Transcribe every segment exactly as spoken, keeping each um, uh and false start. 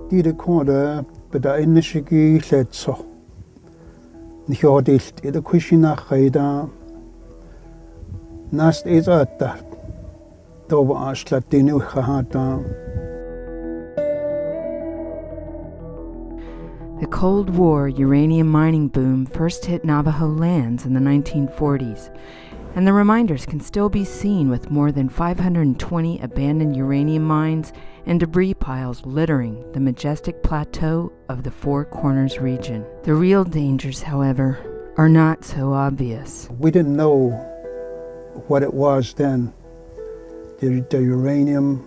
Diese Korda beda inishigi letso. Nihodelt ida kushina khayda. Nast izata. Doba ashlatinu khahata. The Cold War uranium mining boom first hit Navajo lands in the nineteen forties, and the reminders can still be seen with more than five hundred twenty abandoned uranium mines and debris piles littering the majestic plateau of the Four Corners region. The real dangers, however, are not so obvious. We didn't know what it was then, the, the uranium,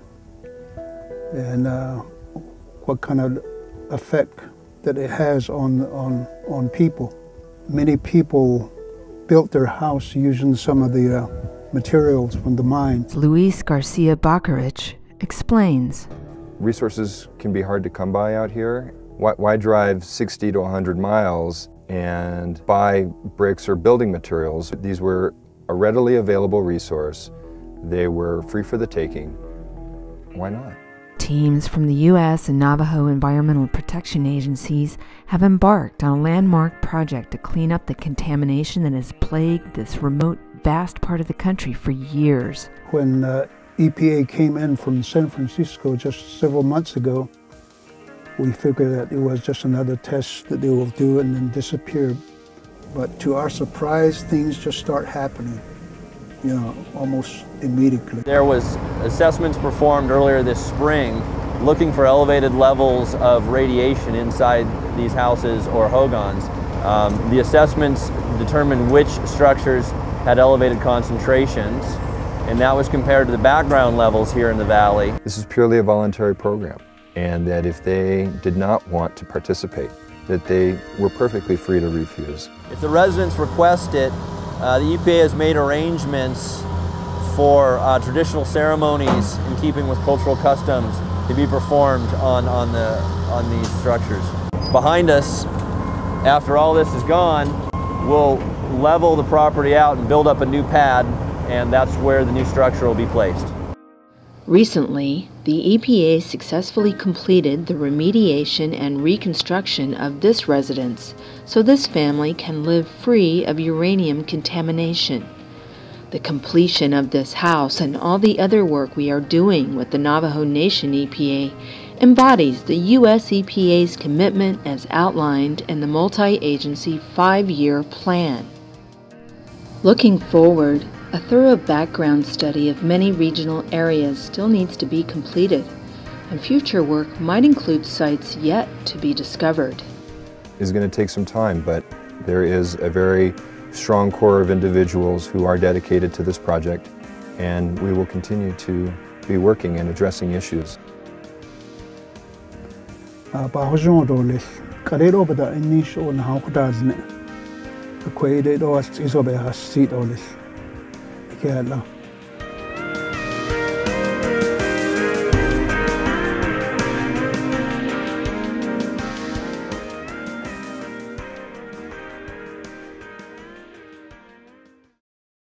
and uh, what kind of effect that it has on, on, on people. Many people built their house using some of the uh, materials from the mines. Luis Garcia Bacarich explains. Resources can be hard to come by out here. Why, why drive sixty to one hundred miles and buy bricks or building materials? These were a readily available resource. They were free for the taking. Why not? Teams from the U S and Navajo Environmental Protection Agencies have embarked on a landmark project to clean up the contamination that has plagued this remote, vast part of the country for years. When uh, E P A came in from San Francisco just several months ago, we figured that it was just another test that they will do and then disappear. But to our surprise, things just start happening, you know, almost immediately. There was assessments performed earlier this spring looking for elevated levels of radiation inside these houses or hogans. Um, the assessments determined which structures had elevated concentrations, and that was compared to the background levels here in the valley. This is purely a voluntary program, and that if they did not want to participate, that they were perfectly free to refuse. If the residents request it, uh, the E P A has made arrangements for uh, traditional ceremonies in keeping with cultural customs to be performed on, on, the, on these structures. Behind us, after all this is gone, we'll level the property out and build up a new pad, and that's where the new structure will be placed. Recently, the E P A successfully completed the remediation and reconstruction of this residence, so this family can live free of uranium contamination. The completion of this house and all the other work we are doing with the Navajo Nation E P A embodies the U S E P A's commitment as outlined in the multi-agency five-year plan. Looking forward, a thorough background study of many regional areas still needs to be completed, and future work might include sites yet to be discovered. It's going to take some time, but there is a very strong core of individuals who are dedicated to this project, and we will continue to be working and addressing issues. Yeah,